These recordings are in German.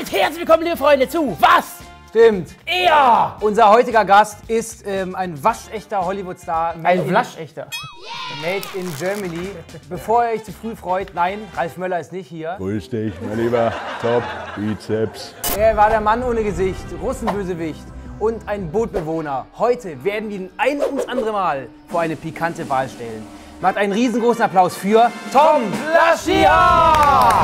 und herzlich willkommen, liebe Freunde, zu Was Stimmt. Eher? Unser heutiger Gast ist ein waschechter Hollywood-Star. Ein Flaschechter. Made in Germany. Bevor ihr euch zu früh freut, nein, Ralf Möller ist nicht hier. Grüß dich, mein Lieber. Top, Bizeps. Er war der Mann ohne Gesicht, Russenbösewicht und ein Bootbewohner. Heute werden wir ihn ein ums andere Mal vor eine pikante Wahl stellen. Macht einen riesengroßen Applaus für Tom Laschia!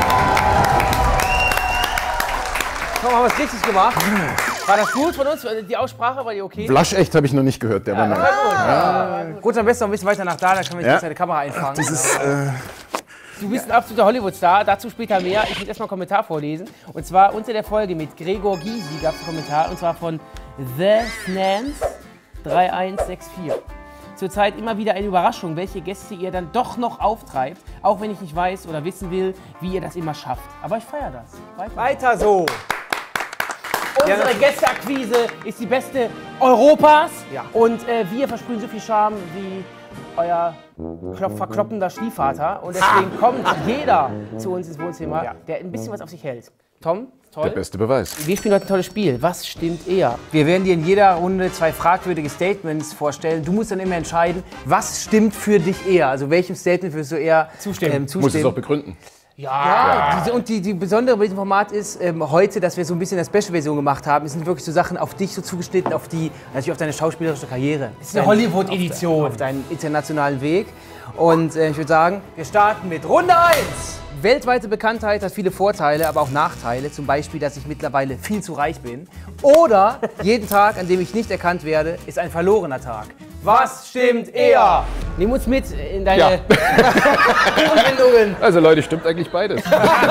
Tom, haben wir es richtig gemacht? War das gut von uns? Die Aussprache, war die okay? Flaschecht habe ich noch nicht gehört, der war neu. Gut, am besten noch ein bisschen weiter nach da, dann können wir jetzt eine Kamera einfangen. Das ist, Du bist ein absoluter Hollywood-Star, dazu später mehr. Ich will erstmal einen Kommentar vorlesen. Und zwar unter der Folge mit Gregor Gysi gab es einen Kommentar, und zwar von The Snans 3164. Zurzeit immer wieder eine Überraschung, welche Gäste ihr dann doch noch auftreibt, auch wenn ich nicht weiß oder wissen will, wie ihr das immer schafft. Aber ich feiere das. Weiter so! Unsere Gästeakquise ist die beste Europas. Ja. Und wir versprühen so viel Charme wie euer verkloppender Stiefvater. Und deswegen kommt jeder zu uns ins Wohnzimmer, der ein bisschen was auf sich hält. Tom, der toll. beste Beweis. Wir spielen heute ein tolles Spiel. Was stimmt eher? Wir werden dir in jeder Runde 2 fragwürdige Statements vorstellen. Du musst dann immer entscheiden, was stimmt für dich eher. Also welchem Statement wirst du eher zustimmen. Muss es auch begründen. Und die Besondere bei diesem Format ist heute, dass wir so ein bisschen eine Special-Version gemacht haben. Es sind wirklich so Sachen auf dich so zugeschnitten, natürlich auf deine schauspielerische Karriere. Das ist eine Hollywood-Edition. Auf deinen internationalen Weg. Und ich würde sagen, wir starten mit Runde 1. Weltweite Bekanntheit hat viele Vorteile, aber auch Nachteile. Zum Beispiel, dass ich mittlerweile viel zu reich bin. Oder jeden Tag, an dem ich nicht erkannt werde, ist ein verlorener Tag. Was stimmt eher? Nimm uns mit in deine Empfindungen. Also Leute, stimmt eigentlich beides.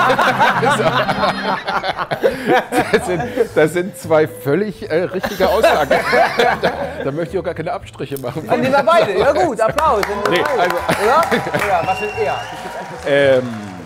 Das sind 2 völlig richtige Aussagen. Da möchte ich auch gar keine Abstriche machen. Dann nehmen wir beide. Ja gut, Applaus. Nee, also, Oder? Ja, was stimmt eher?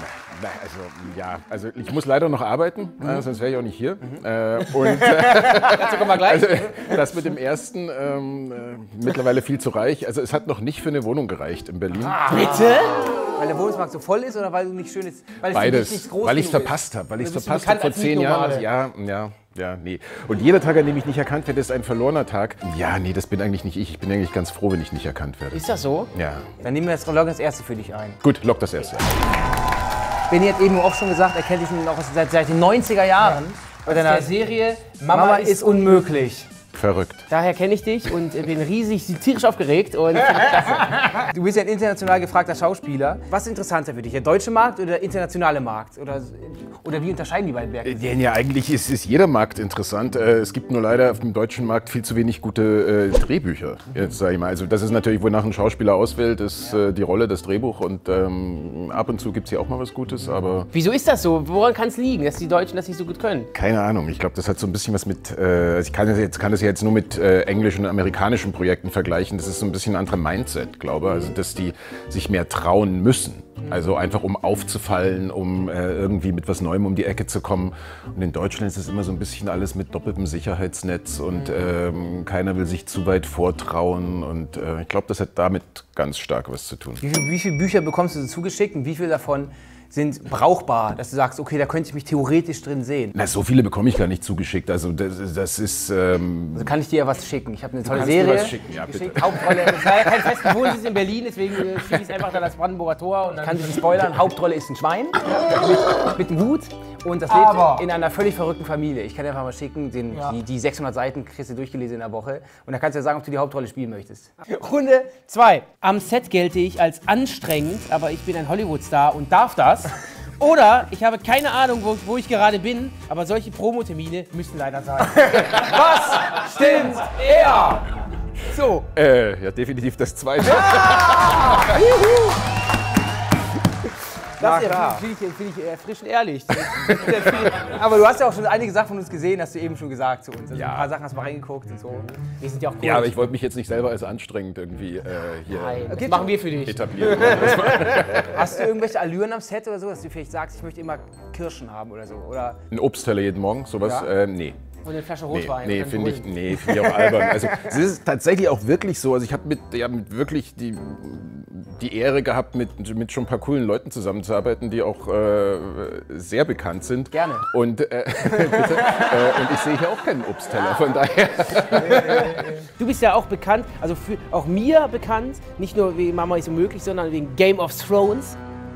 Also ich muss leider noch arbeiten, sonst wäre ich auch nicht hier. Dazu kommen wir gleich. Also, das mit dem ersten, mittlerweile viel zu reich. Also es hat noch nicht für eine Wohnung gereicht in Berlin. Bitte? Weil der Wohnungsmarkt so voll ist oder weil du nicht schön ist? Weil Beides, nicht groß weil ich es genug verpasst habe. Weil ich es bist verpasst bekannt habe vor als 10 Jahren. Mietnomade. Ja, nee. Und jeder Tag, an dem ich nicht erkannt werde, ist ein verlorener Tag. Ja, nee, das bin eigentlich nicht ich. Ich bin eigentlich ganz froh, wenn ich nicht erkannt werde. Ist das so? Ja. Dann nehmen wir jetzt das erste für dich ein. Gut, lock das erste. Benni hat eben auch schon gesagt, er kennt dich noch seit den 90er Jahren. Bei Der deiner Serie Mama ist unmöglich. Verrückt. Daher kenne ich dich und bin riesig, tierisch aufgeregt. Und Du bist ja ein international gefragter Schauspieler. Was ist interessanter für dich, der deutsche Markt oder der internationale Markt? Oder wie unterscheiden die beiden Märkte? Ja, eigentlich ist jeder Markt interessant. Es gibt nur leider auf dem deutschen Markt viel zu wenig gute Drehbücher. Jetzt sag ich mal. Also das ist natürlich, wonach ein Schauspieler auswählt, ist die Rolle, das Drehbuch. Und ab und zu gibt es hier auch mal was Gutes, aber... wieso ist das so? Woran kann es liegen, dass die Deutschen das nicht so gut können? Keine Ahnung. Ich glaube, das hat so ein bisschen was mit... ich kann das jetzt nur mit englischen und amerikanischen Projekten vergleichen. Das ist so ein bisschen ein anderer Mindset, glaube ich. Also, dass die sich mehr trauen müssen. Also einfach um aufzufallen, um irgendwie mit was Neuem um die Ecke zu kommen. Und in Deutschland ist es immer so ein bisschen alles mit doppeltem Sicherheitsnetz und keiner will sich zu weit vortrauen. Und ich glaube, das hat damit ganz stark was zu tun. Wie viele Bücher bekommst du so zugeschickt und wie viele davon sind brauchbar, dass du sagst, okay, da könnte ich mich theoretisch drin sehen? Na, so viele bekomme ich gar nicht zugeschickt. Also das ist... Also kann ich dir ja was schicken. Ich habe eine tolle kannst mir Serie was schicken, ja, bitte. geschickt. Hauptrolle, Das war ja kein festen Wohnsitz in Berlin, deswegen schicke ich es einfach dann als Brandenburger Tor. Und dann kann ich nicht spoilern, Hauptrolle ist ein Schwein mit einem Hut und das lebt in einer völlig verrückten Familie. Ich kann dir einfach mal schicken, die 600 Seiten kriegst du durchgelesen in der Woche und dann kannst du ja sagen, ob du die Hauptrolle spielen möchtest. Runde 2. Am Set gelte ich als anstrengend, aber ich bin ein Hollywood-Star und darf das. Oder ich habe keine Ahnung, wo ich gerade bin, aber solche Promotermine müssen leider sein. Was stimmt eher? So, ja, definitiv das Zweite. Das finde ich erfrischend ehrlich. Aber du hast ja auch schon einige Sachen von uns gesehen, hast du eben schon gesagt zu uns. Also Ja. ein paar Sachen hast du mal reingeguckt und so. Wir sind ja auch cool. Ja, aber ich wollte mich jetzt nicht selber als anstrengend irgendwie hier Nein, das machen wir für dich. etablieren. Hast du irgendwelche Allüren am Set oder so, dass du vielleicht sagst, ich möchte immer Kirschen haben oder so? Oder Ein Obstteller jeden Morgen, sowas? Ja. Nee. Und eine Flasche Nee, Rotwein. nee und finde dann Bullen. ich auch albern. Also es ist tatsächlich auch wirklich so, also ich habe mit wirklich die die Ehre gehabt, mit schon ein paar coolen Leuten zusammenzuarbeiten, die auch sehr bekannt sind. Gerne. Und, bitte, und ich sehe hier auch keinen Obstteller, von daher. Du bist ja auch bekannt, also auch mir bekannt, nicht nur wegen Mama ist unmöglich, sondern wegen Game of Thrones.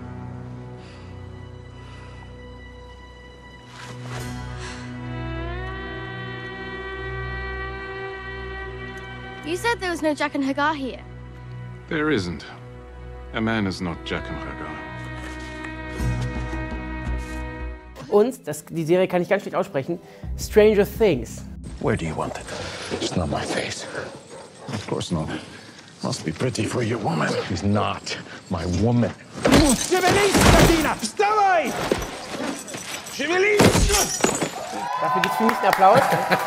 You said there was no Jack and Hagar here. There isn't. A man is not Jack and Hagar. Und, die Serie kann ich ganz schlecht aussprechen, Stranger Things. Where do you want it? It's not my face. Of course not. Must be pretty for your woman. She's not my woman. Dafür gibt's für mich einen Applaus.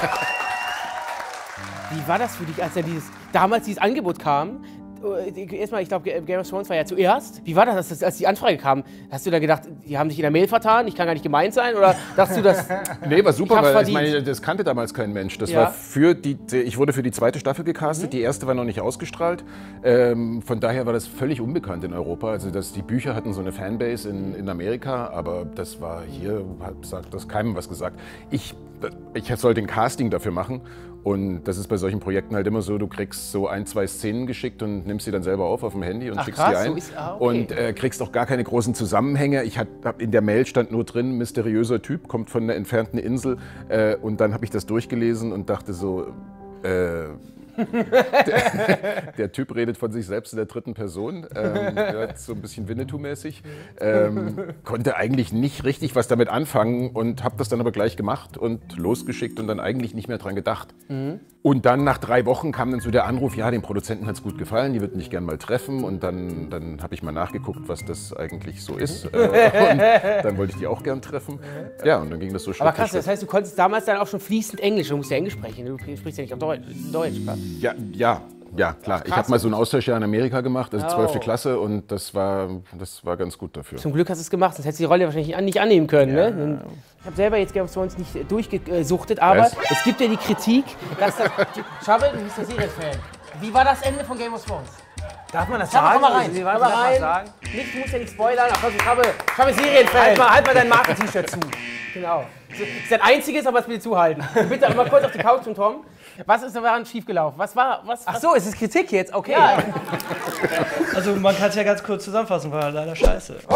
Wie war das für dich, als damals dieses Angebot kam? Erstmal, ich glaube, Game of Thrones war ja zuerst. Wie war das, als die Anfrage kam? Hast du da gedacht, die haben sich in der Mail vertan, ich kann gar nicht gemeint sein? Oder dachtest du, dass... Nee, war super, weil ich meine, das kannte damals kein Mensch. Das war ich wurde für die zweite Staffel gecastet, die erste war noch nicht ausgestrahlt. Von daher war das völlig unbekannt in Europa. Also die Bücher hatten so eine Fanbase in Amerika, aber das war hier, hat das keinem was gesagt. Ich sollte ein Casting dafür machen. Und das ist bei solchen Projekten halt immer so, du kriegst so 1, 2 Szenen geschickt und nimmst sie dann selber auf dem Handy und schickst die ein. So okay. Und kriegst auch gar keine großen Zusammenhänge. In der Mail stand nur drin, mysteriöser Typ, kommt von einer entfernten Insel. Und dann habe ich das durchgelesen und dachte so, der Typ redet von sich selbst in der dritten Person, so ein bisschen Winnetou-mäßig. Konnte eigentlich nicht richtig was damit anfangen und habe das dann aber gleich gemacht und losgeschickt und dann eigentlich nicht mehr dran gedacht. Und dann nach 3 Wochen kam dann so der Anruf, ja, den Produzenten hat es gut gefallen, die würden mich gern mal treffen. Und dann habe ich mal nachgeguckt, was das eigentlich so ist. Und dann wollte ich die auch gern treffen. Ja, und dann ging das so Schritt Aber krass, für Schritt. das heißt, du konntest damals dann auch schon fließend Englisch. Du musst ja Englisch sprechen, du sprichst ja nicht auf Deutsch. Klar. Ja, klar. Ich habe mal so ein Austauschjahr in Amerika gemacht, also 12. Klasse, und das war ganz gut dafür. Zum Glück hast du es gemacht, sonst hättest du die Rolle wahrscheinlich nicht annehmen können. Ja. Ne? Ich habe selber jetzt Game of Thrones nicht durchgesuchtet, aber es gibt ja die Kritik, dass Schabe, du bist der Serienfan. Wie war das Ende von Game of Thrones? Darf man das Schabe, sagen? komm mal rein. Komm mal rein. Nicht, du musst ja nicht spoilern, aber Schabe Serienfan. Halt mal dein Marken-T-Shirt zu. Genau. Das ist dein einziges, aber es bitte zuhalten. Bitte mal kurz auf die Couch und Tom. Was ist daran schiefgelaufen? Ach so, ist es Kritik jetzt? Okay. Ja. Also man kann es ja ganz kurz zusammenfassen, war leider scheiße. Oh!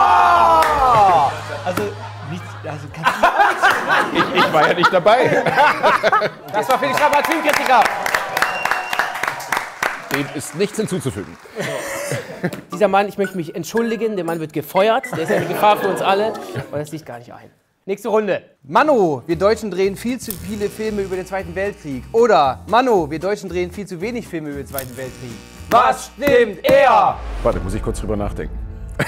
Also, kannst du Ich war ja nicht dabei. Das war Felix Schaber, Filmkritiker. Dem ist nichts hinzuzufügen. Dieser Mann, ich möchte mich entschuldigen, der Mann wird gefeuert. Der ist eine Gefahr für uns alle. Und das liegt gar nicht ein. Nächste Runde. Manu, wir Deutschen drehen viel zu viele Filme über den Zweiten Weltkrieg. Oder Manu, wir Deutschen drehen viel zu wenig Filme über den Zweiten Weltkrieg. Was stimmt eher? Warte, muss ich kurz drüber nachdenken.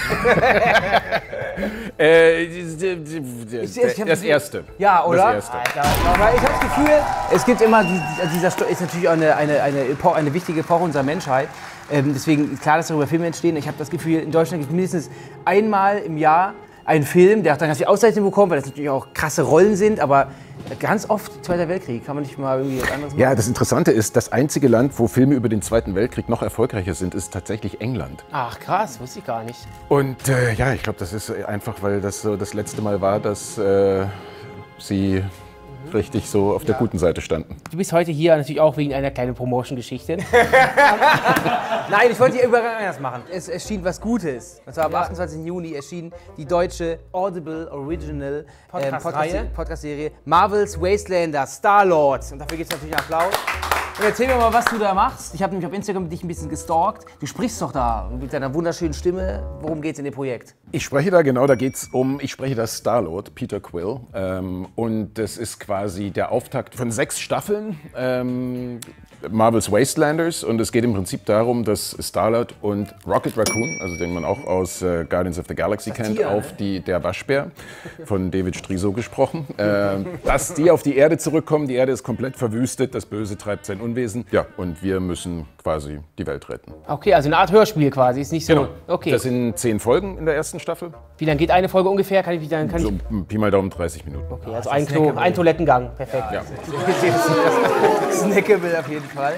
Das Erste. Ja, oder? Das Erste. Aber ich habe das Gefühl, es gibt immer, ist natürlich auch eine wichtige Epoche unserer Menschheit. Deswegen klar, dass darüber Filme entstehen. Ich habe das Gefühl, in Deutschland gibt es mindestens einmal im Jahr einen Film, der auch dann ganz viel Auszeichnung bekommt, weil das natürlich auch krasse Rollen sind, aber ganz oft Zweiter Weltkrieg. Kann man nicht mal irgendwie was anderes machen? Ja, das Interessante ist, das einzige Land, wo Filme über den Zweiten Weltkrieg noch erfolgreicher sind, ist tatsächlich England. Ach krass, wusste ich gar nicht. Und ja, ich glaube, das ist einfach, weil das so das letzte Mal war, dass sie richtig so auf der guten Seite standen. Du bist heute hier natürlich auch wegen einer kleinen Promotion-Geschichte. Nein, ich wollte die Übergang anders machen. Es erschien was Gutes. Und zwar am 28. Juni erschien die deutsche Audible Original Podcast-Serie Marvel's Wastelander Star-Lord. Und dafür gibt es natürlich einen Applaus. Und erzähl mir mal, was du da machst. Ich habe nämlich auf Instagram dich ein bisschen gestalkt. Du sprichst doch da mit deiner wunderschönen Stimme. Worum geht's in dem Projekt? Ich spreche da ich spreche das Star-Lord, Peter Quill. Und das ist quasi der Auftakt von 6 Staffeln. Marvel's Wastelanders, und es geht im Prinzip darum, dass Star-Lord und Rocket Raccoon, also den man auch aus Guardians of the Galaxy kennt, der Waschbär, von David Striso gesprochen, dass die auf die Erde zurückkommen. Die Erde ist komplett verwüstet, das Böse treibt sein Unwesen. Ja, und wir müssen quasi die Welt retten. Okay, also eine Art Hörspiel quasi, ist nicht so... Genau. Okay. Das sind 10 Folgen in der ersten Staffel. Wie lange geht eine Folge ungefähr? So Pi mal Daumen 30 Minuten. Okay, also ein Toilettengang, perfekt. Ja. Snackable auf jeden Fall.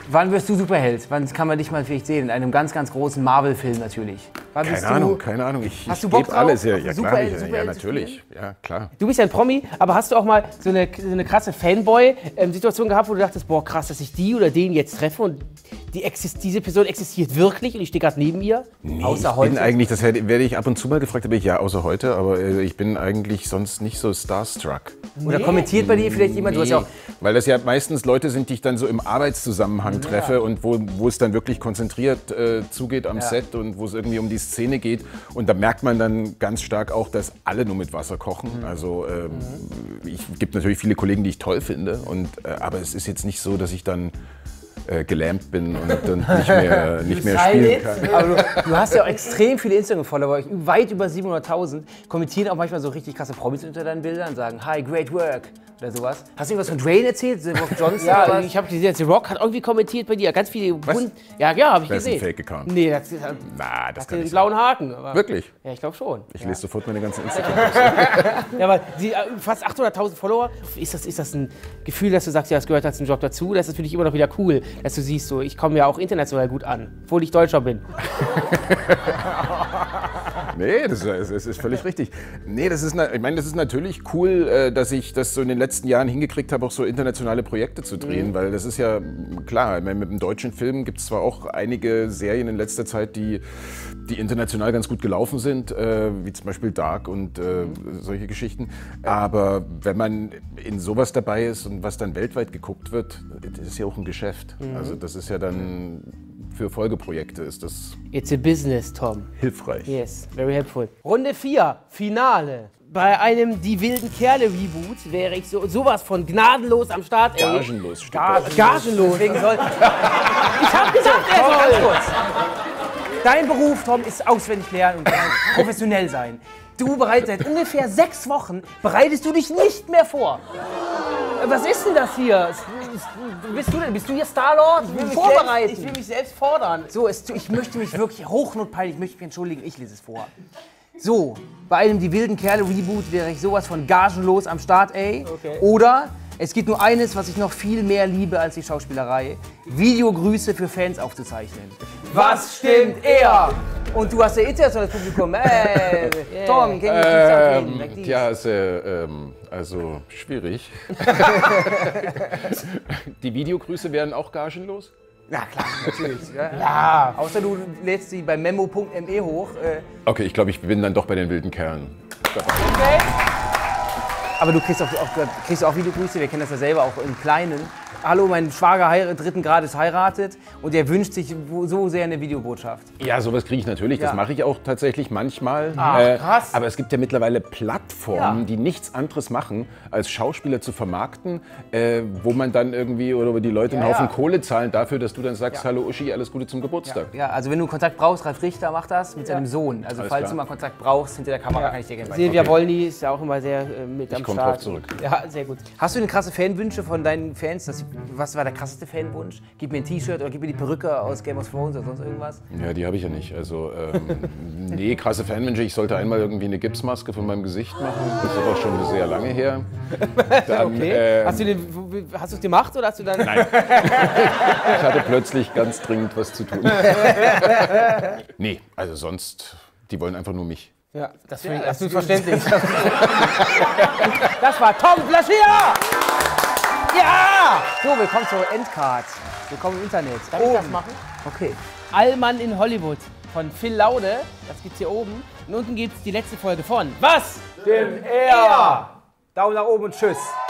Wann wirst du Superheld? Wann kann man dich mal vielleicht sehen? In einem ganz, ganz großen Marvel-Film natürlich. Wann bist Keine Ahnung. Hast du Ich Bock geb drauf? alles. Ja, Auf ja, Super- klar, Superheld ja, zu natürlich. Ja, klar. Du bist ja ein Promi, aber hast du auch mal so eine krasse Fanboy-Situation gehabt, wo du dachtest, boah, krass, dass ich die oder den jetzt treffe und diese Person existiert wirklich und ich stehe gerade neben ihr? Nee, Außer ich heute? bin eigentlich, das werde ich ab und zu mal gefragt, aber ja, außer heute, aber ich bin eigentlich sonst nicht so starstruck. Oder kommentiert bei dir vielleicht jemand? Du hast ja auch Weil das ja meistens Leute sind, die ich dann so im Arbeitszusammenhang treffe und wo es dann wirklich konzentriert zugeht am Set und wo es irgendwie um die Szene geht. Und da merkt man dann ganz stark auch, dass alle nur mit Wasser kochen. Also es gibt natürlich viele Kollegen, die ich toll finde, aber es ist jetzt nicht so, dass ich dann gelähmt bin und dann nicht mehr spielen kann. Aber du hast ja auch extrem viele Instagram-Follower, weit über 700.000, kommentieren auch manchmal so richtig krasse Promis unter deinen Bildern, sagen, hi, great work oder sowas. Hast du irgendwas von Dwayne erzählt? The Rock Johnson? Ja, oder was? ich habe gesehen, The Rock hat irgendwie kommentiert bei dir. Ganz viele. Ja, habe ich Das ist ein gesehen. Fake-Account. Nee, das Na, das hat kann den nicht sein. blauen Haken. Aber Wirklich? ja, ich glaube schon. Ich lese sofort meine ganzen Instagram. Ja, aber fast 800.000 Follower. Ist das ein Gefühl, dass du sagst, ja, das gehört als ein Job dazu? Das ist für dich immer noch wieder cool, dass du siehst, so, ich komme ja auch international gut an, obwohl ich Deutscher bin. Nee, das ist völlig richtig. Nee, das ist natürlich cool, dass ich das so in den letzten Jahren hingekriegt habe, auch so internationale Projekte zu drehen, weil das ist ja klar, ich meine, mit dem deutschen Film gibt es zwar auch einige Serien in letzter Zeit, die international ganz gut gelaufen sind, wie zum Beispiel Dark und solche Geschichten, aber wenn man in sowas dabei ist und was dann weltweit geguckt wird, das ist ja auch ein Geschäft. Also das ist ja dann für Folgeprojekte ist das It's a business, Tom. hilfreich. Yes, very helpful. Runde 4, Finale. Bei einem Die wilden Kerle-Reboot wäre ich sowas von gnadenlos am Start. ey. Gagenlos steht da. Gagenlos. Deswegen soll, Ich hab gesagt, er Tom, ganz soll. kurz. Dein Beruf, Tom, ist auswendig lernen und professionell sein. Seit ungefähr 6 Wochen bereitest du dich nicht mehr vor. Was ist denn das hier? Bist du hier Star-Lord? Ich will Ich will mich selbst fordern. So, ich möchte mich wirklich hochnotpeinlich, ich möchte mich entschuldigen, ich lese es vor. So, bei einem Die wilden Kerle-Reboot wäre ich sowas von gagenlos am Start, ey. Okay. Oder es gibt nur eines, was ich noch viel mehr liebe als die Schauspielerei. Videogrüße für Fans aufzuzeichnen. Was stimmt eher? Und du hast ja internationales Publikum. Hey, Tom, kenn ich nicht. Tja, ist also schwierig. Die Videogrüße wären auch gagenlos? Na klar, natürlich. Ja. Außer du lädst sie bei memo.me hoch. Okay, ich glaube, ich bin dann doch bei den wilden Kerlen. Aber du kriegst auch Videogrüße, wir kennen das ja selber auch im Kleinen. Hallo, mein Schwager 3. Grades heiratet und er wünscht sich so sehr eine Videobotschaft. Ja, sowas kriege ich natürlich. Das Ja. mache ich auch tatsächlich manchmal. krass. Aber es gibt ja mittlerweile Plattformen, Ja. die nichts anderes machen, als Schauspieler zu vermarkten, wo man dann irgendwie oder wo die Leute einen Ja, Haufen ja. Kohle zahlen dafür, dass du dann sagst, hallo Uschi, alles Gute zum Geburtstag. Ja, also wenn du Kontakt brauchst, Ralf Richter macht das mit seinem Sohn. Also Alles falls klar. du mal Kontakt brauchst, hinter der Kamera kann ich dir gerne weiterhelfen. Silvia Wollny ist ja auch immer sehr mit am komm Start. drauf zurück. Ja, sehr gut. Hast du eine krasse Fanwünsche von deinen Fans? Was war der krasseste Fanwunsch? Gib mir ein T-Shirt oder gib mir die Perücke aus Game of Thrones oder sonst irgendwas? Ja, die habe ich ja nicht. Also, nee, krasse Fanwünsche. Ich sollte einmal irgendwie eine Gipsmaske von meinem Gesicht machen. Das ist aber schon sehr lange her. Dann, Okay. Hast du es gemacht oder hast du dann... Nein. Ich hatte plötzlich ganz dringend was zu tun. Nee, also sonst, die wollen einfach nur mich. Ja, das finde ich absolut verständlich. Das war Tom Flaschier! Ja! So, willkommen zur Endcard. Willkommen im Internet. Darf ich das machen? Okay. Allmann in Hollywood von Phil Laude. Das gibt's hier oben. Und unten gibt's die letzte Folge von Was? Stimmt er! Daumen nach oben und tschüss.